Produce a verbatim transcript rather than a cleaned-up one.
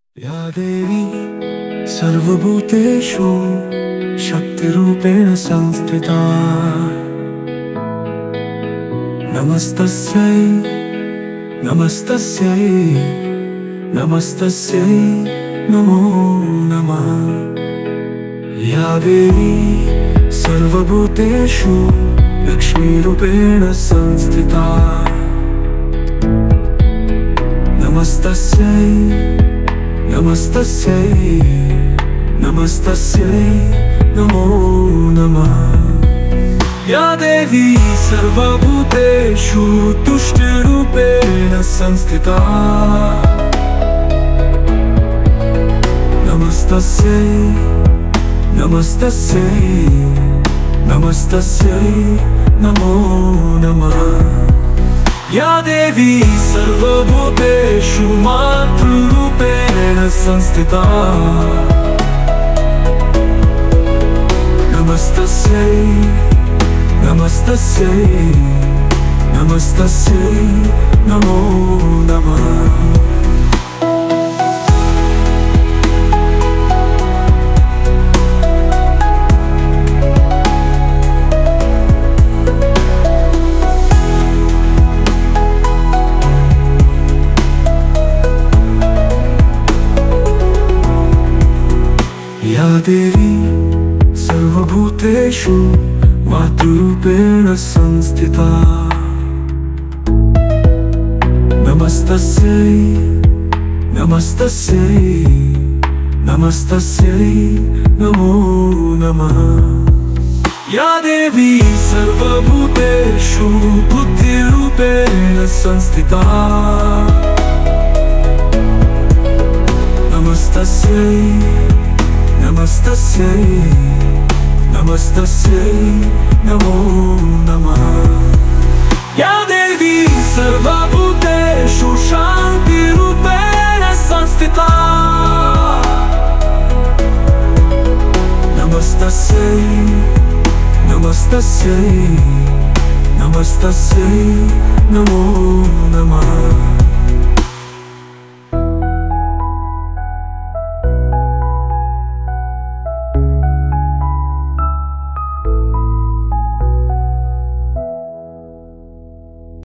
या देवी सर्वभूतेषु शक्तिरूपेण संस्थिता नमस्तस्यै नमस्तस्यै नमस्तस्यै नमो नमः। या देवी सर्वभूतेषु लक्ष्मीरूपेण संस्थिता नमस्तस्यै नमस्तस्यै नमस्तस्यै नमो नमः। या देवी सर्वभूतेषु तुष्टिरूपेण संस्थिता नमस्तस्यै नमस्तस्यै नमस्तस्यै नमो नमः। या देवी सर्वभूतेषु मातृरूपेण संस्थिता नमस्तस्यै नमस्तस्यै नमस्तस्यै नमो नमः। या देवी सर्वभूतेषु मातृरूपेण संस्थिता नमस्तस्यै नमस्तस्यै नमस्तस्यै नमो नमः। या देवी सर्वभूतेषु बुद्धिरूपेण संस्थिता नमस्तस्यै नमस्तस्यै नमस्तस्यै नमो नमः। या देवी सर्वभूतेषु शान्तिरूपेण संस्थिता नमस्तस्यै नमस्तस्यै नमस्तस्यै नमो नमः।